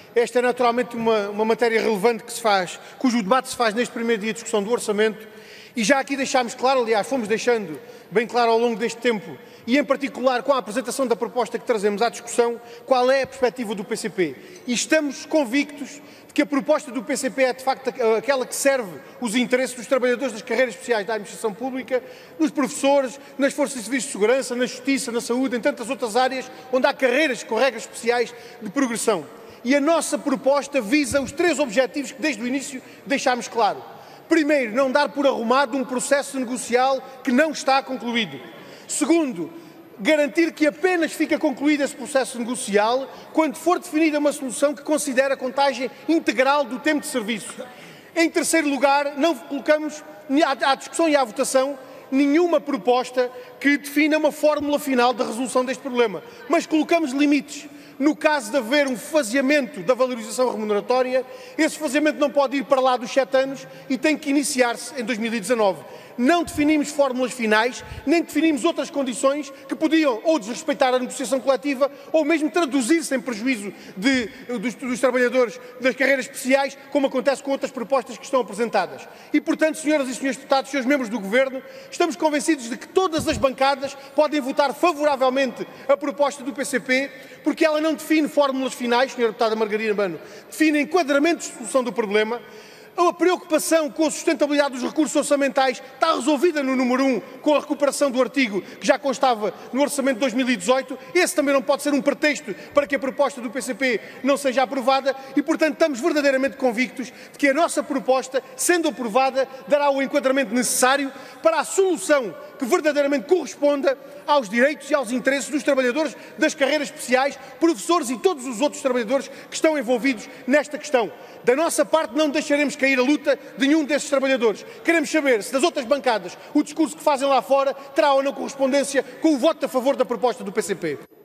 Esta é naturalmente uma matéria relevante cujo debate se faz neste primeiro dia de discussão do Orçamento, e já aqui deixámos claro, aliás, fomos deixando bem claro ao longo deste tempo, e em particular com a apresentação da proposta que trazemos à discussão, qual é a perspectiva do PCP. E estamos convictos de que a proposta do PCP é de facto aquela que serve os interesses dos trabalhadores das carreiras especiais da administração pública, dos professores, nas forças de serviços de segurança, na justiça, na saúde, em tantas outras áreas onde há carreiras com regras especiais de progressão. E a nossa proposta visa os 3 objetivos que desde o início deixámos claro. Primeiro, não dar por arrumado um processo negocial que não está concluído. Segundo, garantir que apenas fica concluído esse processo negocial quando for definida uma solução que considere a contagem integral do tempo de serviço. Em terceiro lugar, não colocamos à discussão e à votação nenhuma proposta que defina uma fórmula final da resolução deste problema, mas colocamos limites. No caso de haver um faseamento da valorização remuneratória, esse faseamento não pode ir para lá dos 7 anos e tem que iniciar-se em 2019. Não definimos fórmulas finais, nem definimos outras condições que podiam ou desrespeitar a negociação coletiva ou mesmo traduzir-se em prejuízo dos trabalhadores das carreiras especiais, como acontece com outras propostas que estão apresentadas. E, portanto, senhoras e senhores deputados, senhores membros do Governo, estamos convencidos de que todas as bancadas podem votar favoravelmente a proposta do PCP, porque ela não define fórmulas finais, senhora deputada Margarida Mano, define enquadramentos de solução do problema. A preocupação com a sustentabilidade dos recursos orçamentais está resolvida no número 1, com a recuperação do artigo que já constava no Orçamento de 2018. Esse também não pode ser um pretexto para que a proposta do PCP não seja aprovada e, portanto, estamos verdadeiramente convictos de que a nossa proposta, sendo aprovada, dará o enquadramento necessário para a solução que verdadeiramente corresponda aos direitos e aos interesses dos trabalhadores das carreiras especiais, professores e todos os outros trabalhadores que estão envolvidos nesta questão. Da nossa parte, não deixaremos cair a luta de nenhum desses trabalhadores. Queremos saber se das outras bancadas o discurso que fazem lá fora terá ou não correspondência com o voto a favor da proposta do PCP.